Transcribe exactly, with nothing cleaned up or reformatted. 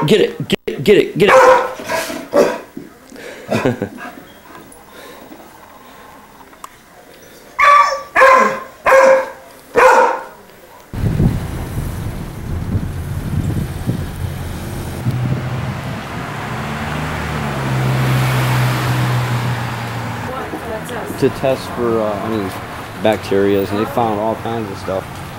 Get it, get it, get it, get it. To test for, uh, I mean, bacteria, and they found all kinds of stuff.